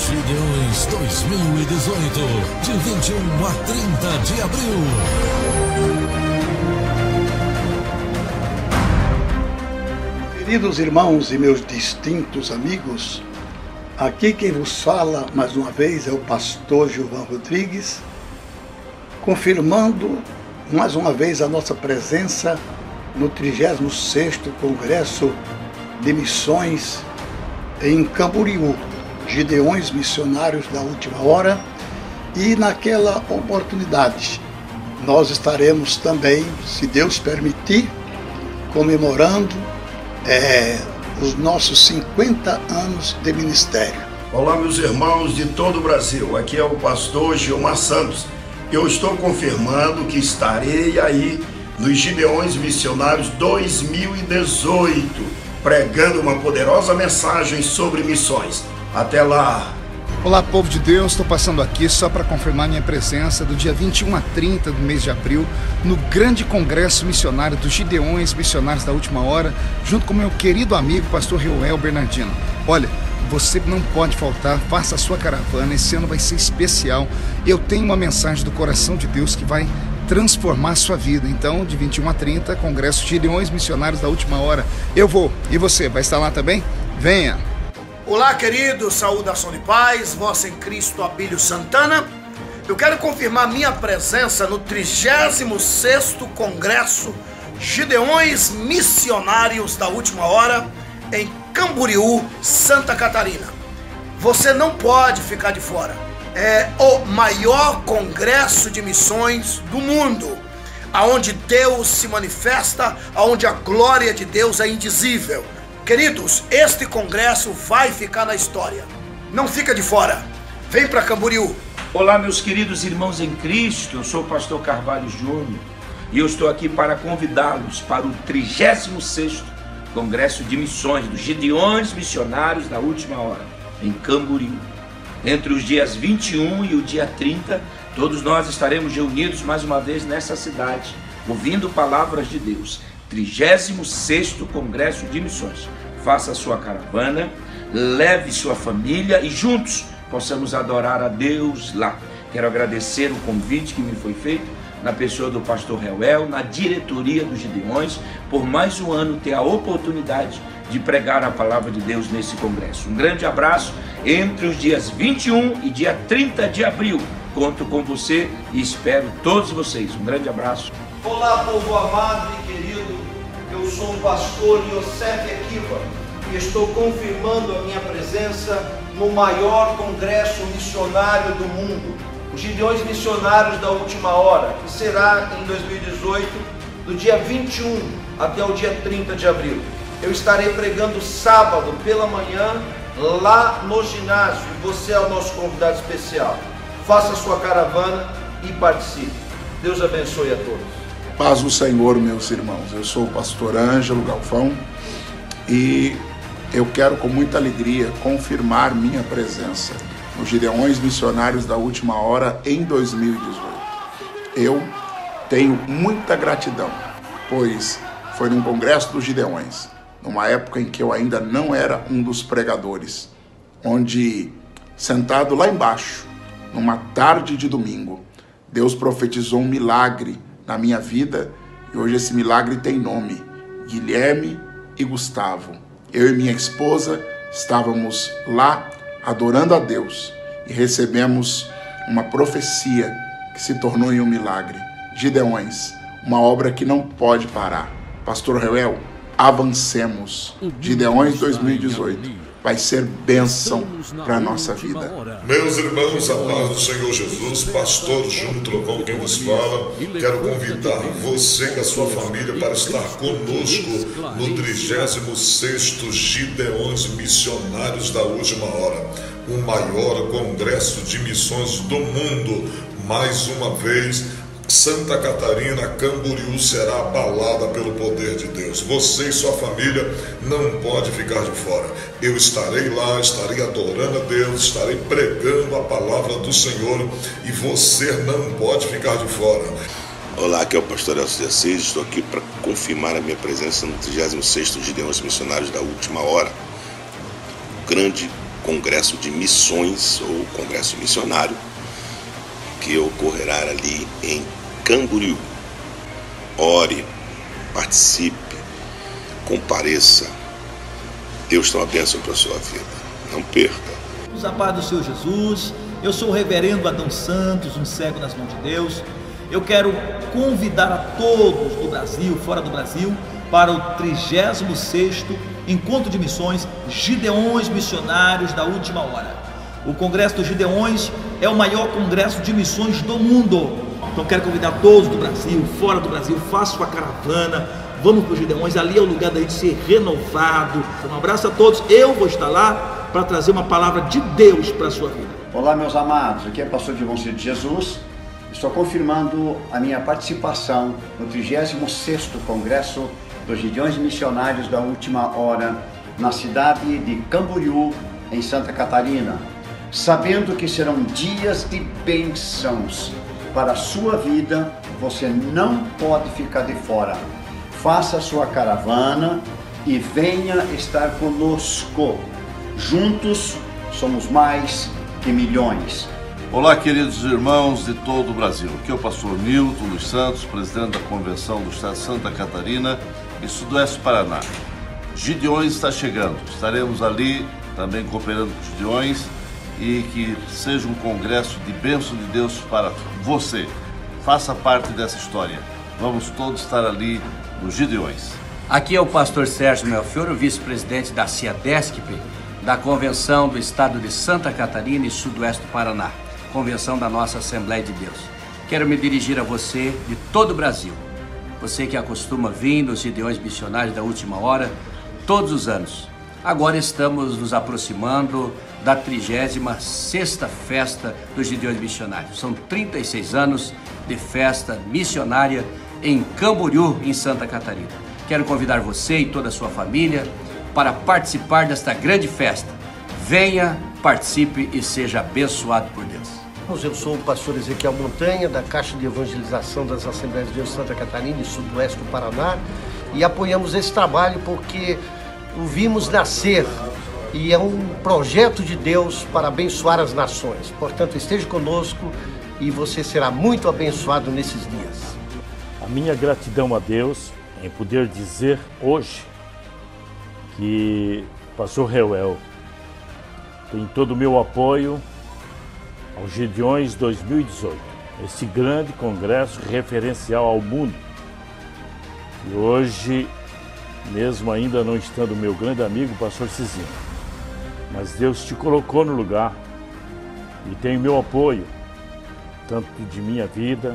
Gideões 2018, de 21 a 30 de abril. Queridos irmãos e meus distintos amigos, aqui quem vos fala mais uma vez é o pastor Gilvan Rodrigues, confirmando mais uma vez a nossa presença no 36º Congresso de Missões em Camboriú, Gideões Missionários da Última Hora, e naquela oportunidade nós estaremos também, se Deus permitir, comemorando os nossos 50 anos de ministério. Olá, meus irmãos de todo o Brasil, aqui é o pastor Gilmar Santos. Eu estou confirmando que estarei aí nos Gideões Missionários 2018, pregando uma poderosa mensagem sobre missões. Até lá! Olá, povo de Deus, estou passando aqui só para confirmar minha presença do dia 21 a 30 do mês de abril no grande congresso missionário dos Gideões Missionários da Última Hora, junto com meu querido amigo pastor Reuel Bernardino. Olha, você não pode faltar, faça a sua caravana, esse ano vai ser especial. Eu tenho uma mensagem do coração de Deus que vai transformar a sua vida. Então, de 21 a 30, Congresso Gideões Missionários da Última Hora. Eu vou, e você, vai estar lá também? Venha! Olá, queridos, saudação de paz, vossa em Cristo Abílio Santana. Eu quero confirmar minha presença no 36º Congresso Gideões Missionários da Última Hora, em Camboriú, Santa Catarina. Você não pode ficar de fora. É o maior congresso de missões do mundo, aonde Deus se manifesta, aonde a glória de Deus é indizível. Queridos, este congresso vai ficar na história. Não fica de fora. Vem para Camboriú. Olá, meus queridos irmãos em Cristo. Eu sou o pastor Carvalho Júnior e eu estou aqui para convidá-los para o 36º Congresso de Missões dos Gideões Missionários da Última Hora, em Camboriú. Entre os dias 21 e o dia 30, todos nós estaremos reunidos mais uma vez nessa cidade, ouvindo palavras de Deus. 36º Congresso de Missões. Faça a sua caravana, leve sua família e juntos possamos adorar a Deus lá. Quero agradecer o convite que me foi feito na pessoa do pastor Reuel, na diretoria dos Gideões, por mais um ano ter a oportunidade de pregar a palavra de Deus nesse congresso. Um grande abraço entre os dias 21 e dia 30 de abril. Conto com você e espero todos vocês. Um grande abraço. Olá, povo amado e querido, eu sou o pastor Yosef Akiva e estou confirmando a minha presença no maior congresso missionário do mundo, os Gideões Missionários da Última Hora, que será em 2018, do dia 21 até o dia 30 de abril. Eu estarei pregando sábado pela manhã lá no ginásio e você é o nosso convidado especial. Faça a sua caravana e participe. Deus abençoe a todos. Paz do Senhor, meus irmãos. Eu sou o pastor Ângelo Galvão e eu quero com muita alegria confirmar minha presença nos Gideões Missionários da Última Hora em 2018. Eu tenho muita gratidão, pois foi num congresso dos Gideões, numa época em que eu ainda não era um dos pregadores, onde, sentado lá embaixo, numa tarde de domingo, Deus profetizou um milagre na minha vida, e hoje esse milagre tem nome: Guilherme e Gustavo. Eu e minha esposa estávamos lá adorando a Deus e recebemos uma profecia que se tornou em um milagre. Gideões, uma obra que não pode parar. Pastor Reuel, avancemos. Gideões 2018 vai ser bênção para a nossa vida. Meus irmãos, a paz do Senhor Jesus, pastor Júnior Trovão quem vos fala, quero convidar você e a sua família para estar conosco no 36º Gideões Missionários da Última Hora, o maior congresso de missões do mundo. Mais uma vez, Santa Catarina, Camboriú será abalada pelo poder de Deus. Você e sua família não pode ficar de fora. Eu estarei lá, estarei adorando a Deus, estarei pregando a palavra do Senhor e você não pode ficar de fora. Olá, aqui é o pastor Elcio de Assis, estou aqui para confirmar a minha presença no 36º Gideões Missionários da Última Hora. Grande congresso de missões ou congresso missionário que ocorrerá ali em Camboriú. Ore, participe, compareça. Deus tem uma bênção para a sua vida. Não perca. A paz do Senhor Jesus. Eu sou o reverendo Adão Santos, um cego nas mãos de Deus. Eu quero convidar a todos do Brasil, fora do Brasil, para o 36º Encontro de Missões Gideões Missionários da Última Hora. O Congresso dos Gideões é o maior congresso de missões do mundo. Então quero convidar todos do Brasil, fora do Brasil, faça sua caravana, vamos para os Gideões, ali é o lugar da gente ser renovado. Um abraço a todos, eu vou estar lá para trazer uma palavra de Deus para a sua vida. Olá, meus amados, aqui é o pastor Divão Ciro de Jesus. Estou confirmando a minha participação no 36º Congresso dos Gideões Missionários da Última Hora, na cidade de Camboriú, em Santa Catarina, sabendo que serão dias de bênçãos para a sua vida. Você não pode ficar de fora. Faça a sua caravana e venha estar conosco. Juntos somos mais que milhões. Olá, queridos irmãos de todo o Brasil. Aqui é o pastor Milton dos Santos, presidente da Convenção do Estado de Santa Catarina e Sudoeste Paraná. Gideões está chegando. Estaremos ali também cooperando com os Gideões e que seja um congresso de bênção de Deus para você. Faça parte dessa história. Vamos todos estar ali nos Gideões. Aqui é o pastor Sérgio Melfiore, vice-presidente da CIADESCP, da Convenção do Estado de Santa Catarina e Sudoeste do Paraná, convenção da nossa Assembleia de Deus. Quero me dirigir a você de todo o Brasil, você que acostuma vir nos Gideões Missionários da Última Hora todos os anos. Agora estamos nos aproximando da 36ª Festa dos Gideões Missionários. São 36 anos de festa missionária em Camboriú, em Santa Catarina. Quero convidar você e toda a sua família para participar desta grande festa. Venha, participe e seja abençoado por Deus. Eu sou o pastor Ezequiel Montanha, da Caixa de Evangelização das Assembleias de Deus Santa Catarina e Sudoeste do Paraná, e apoiamos esse trabalho porque o vimos nascer e é um projeto de Deus para abençoar as nações. Portanto, esteja conosco e você será muito abençoado nesses dias. A minha gratidão a Deus em poder dizer hoje que o pastor Reuel tem todo o meu apoio aos Gideões 2018, esse grande congresso referencial ao mundo. E hoje, mesmo ainda não estando meu grande amigo, o pastor Cizinho, mas Deus te colocou no lugar e tem o meu apoio, tanto de minha vida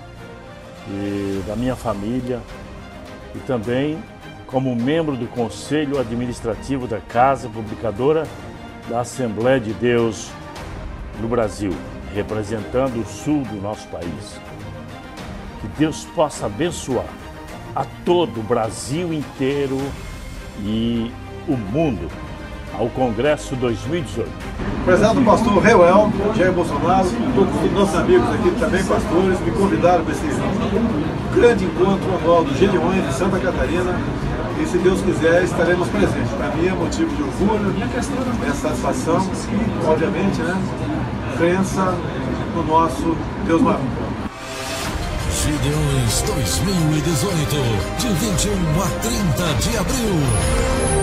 e da minha família, e também como membro do Conselho Administrativo da Casa Publicadora da Assembleia de Deus no Brasil, representando o sul do nosso país. Que Deus possa abençoar a todo o Brasil inteiro e o mundo ao Congresso 2018. Prezado pastor Reuel, Jair Bolsonaro, todos os nossos amigos aqui também pastores, me convidaram para esse grande encontro anual dos Gideões de Santa Catarina. E se Deus quiser, estaremos presentes. Para mim é motivo de orgulho, é satisfação e, obviamente, crença no nosso Deus maior. Gideões 2018, de 21 a 30 de abril.